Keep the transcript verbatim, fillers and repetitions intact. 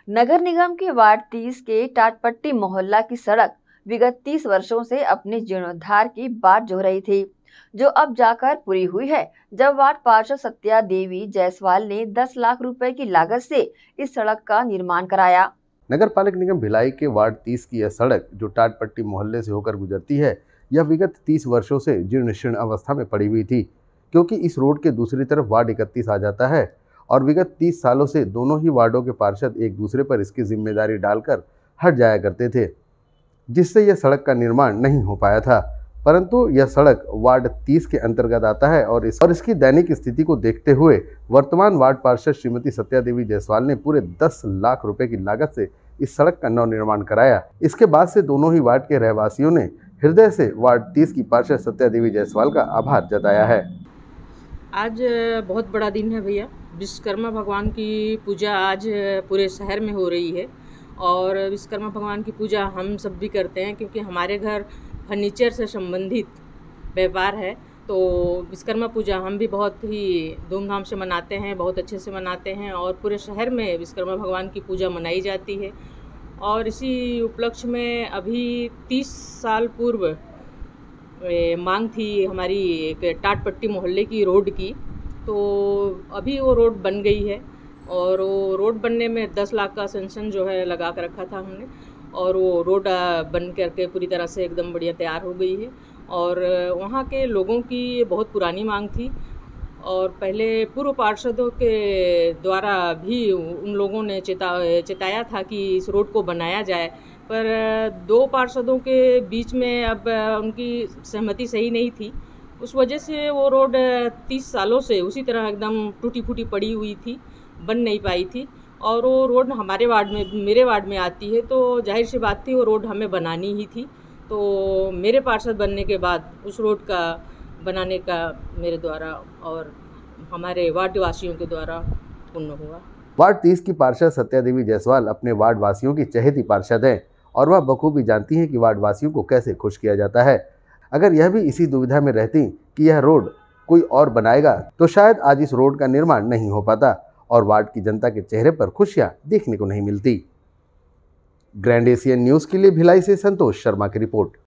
नगर निगम के वार्ड तीस के टाटपट्टी मोहल्ला की सड़क विगत तीस वर्षों से अपने जीर्णोद्धार की बाट जो रही थी, जो अब जाकर पूरी हुई है। जब वार्ड पार्षद सत्या देवी जायसवाल ने दस लाख रुपए की लागत से इस सड़क का निर्माण कराया। नगर पालिक निगम भिलाई के वार्ड तीस की यह सड़क जो टाटपट्टी मोहल्ले से होकर गुजरती है, यह विगत तीस वर्षों से जीर्ण शीर्ण अवस्था में पड़ी हुई थी, क्योंकि इस रोड के दूसरी तरफ वार्ड इकतीस आ जाता है और विगत तीस सालों से दोनों ही वार्डों के पार्षद एक दूसरे पर इसकी जिम्मेदारी डालकर हट जाया करते थे, जिससे यह सड़क का निर्माण नहीं हो पाया था। परंतु यह सड़क वार्ड तीस के अंतर्गत आता है और इस और इसकी दैनिक स्थिति को देखते हुए वर्तमान वार्ड पार्षद श्रीमती सत्या देवी जायसवाल ने पूरे दस लाख रुपए की लागत से इस सड़क का नवनिर्माण कराया। इसके बाद से दोनों ही वार्ड के रहवासियों ने हृदय से वार्ड तीस की पार्षद सत्या देवी जायसवाल का आभार जताया है। आज बहुत बड़ा दिन है भैया। विश्वकर्मा भगवान की पूजा आज पूरे शहर में हो रही है और विश्वकर्मा भगवान की पूजा हम सब भी करते हैं, क्योंकि हमारे घर फर्नीचर से संबंधित व्यापार है। तो विश्वकर्मा पूजा हम भी बहुत ही धूमधाम से मनाते हैं, बहुत अच्छे से मनाते हैं और पूरे शहर में विश्वकर्मा भगवान की पूजा मनाई जाती है। और इसी उपलक्ष्य में अभी तीस साल पूर्व मांग थी हमारी एक टाटपट्टी मोहल्ले की रोड की, तो अभी वो रोड बन गई है और वो रोड बनने में दस लाख का सेंक्शन जो है लगा कर रखा था हमने, और वो रोड बन करके पूरी तरह से एकदम बढ़िया तैयार हो गई है। और वहाँ के लोगों की बहुत पुरानी मांग थी और पहले पूर्व पार्षदों के द्वारा भी उन लोगों ने चेता चेताया था कि इस रोड को बनाया जाए, पर दो पार्षदों के बीच में अब उनकी सहमति सही नहीं थी। उस वजह से वो रोड तीस सालों से उसी तरह एकदम टूटी फूटी पड़ी हुई थी, बन नहीं पाई थी। और वो रोड हमारे वार्ड में मेरे वार्ड में आती है, तो जाहिर सी बात थी वो रोड हमें बनानी ही थी। तो मेरे पार्षद बनने के बाद उस रोड का बनाने का मेरे द्वारा और हमारे वार्ड वासियों के द्वारा पूर्ण हुआ। वार्ड तीस की पार्षद सत्या देवी जायसवाल अपने वार्ड वासियों की चहेती पार्षद हैं और वह बखूबी जानती हैं कि वार्ड वासियों को कैसे खुश किया जाता है। अगर यह भी इसी दुविधा में रहती कि यह रोड कोई और बनाएगा तो शायद आज इस रोड का निर्माण नहीं हो पाता और वार्ड की जनता के चेहरे पर खुशियां देखने को नहीं मिलती। ग्रैंड एशियन न्यूज़ के लिए भिलाई से संतोष शर्मा की रिपोर्ट।